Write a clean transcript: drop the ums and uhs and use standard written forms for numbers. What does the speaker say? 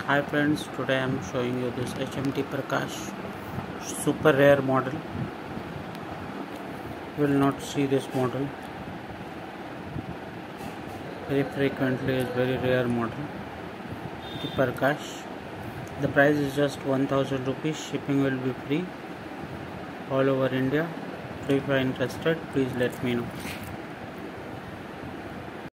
Hi friends, today I am showing you this HMT Prakash super rare model. You will not see this model very frequently. Is very rare model, the Prakash. The price is just 1000 rupees. Shipping will be free all over India. So if you are interested, please let me know.